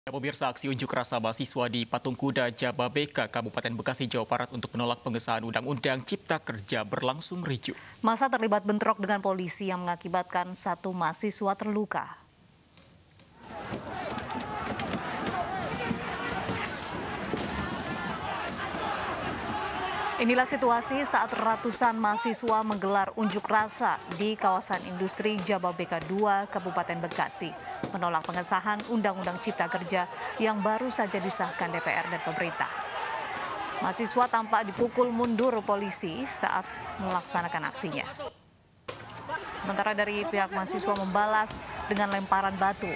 Ya, pemirsa, aksi unjuk rasa mahasiswa di Patung Kuda, Jababeka, Kabupaten Bekasi, Jawa Barat untuk menolak pengesahan Undang-Undang Cipta Kerja berlangsung ricuh. Massa terlibat bentrok dengan polisi yang mengakibatkan satu mahasiswa terluka. Inilah situasi saat ratusan mahasiswa menggelar unjuk rasa di kawasan industri Jababeka 2, Kabupaten Bekasi, menolak pengesahan Undang-Undang Cipta Kerja yang baru saja disahkan DPR dan pemerintah. Mahasiswa tampak dipukul mundur polisi saat melaksanakan aksinya. Sementara dari pihak mahasiswa membalas dengan lemparan batu.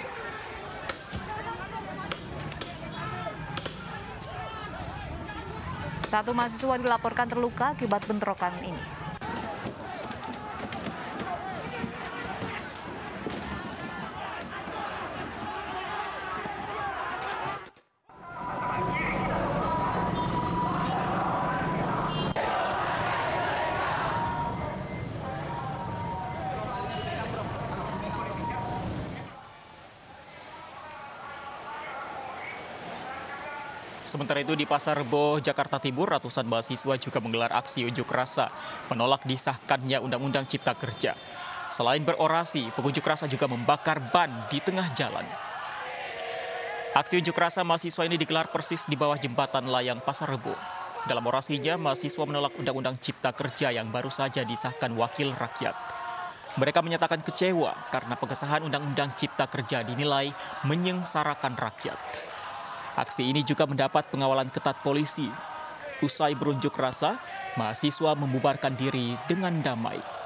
Satu mahasiswa dilaporkan terluka akibat bentrokan ini. Sementara itu di Pasar Rebo, Jakarta Timur, ratusan mahasiswa juga menggelar aksi unjuk rasa menolak disahkannya Undang-Undang Cipta Kerja. Selain berorasi, pengunjuk rasa juga membakar ban di tengah jalan. Aksi unjuk rasa mahasiswa ini digelar persis di bawah jembatan layang Pasar Rebo. Dalam orasinya, mahasiswa menolak Undang-Undang Cipta Kerja yang baru saja disahkan Wakil Rakyat. Mereka menyatakan kecewa karena pengesahan Undang-Undang Cipta Kerja dinilai menyengsarakan rakyat. Aksi ini juga mendapat pengawalan ketat polisi. Usai berunjuk rasa, mahasiswa membubarkan diri dengan damai.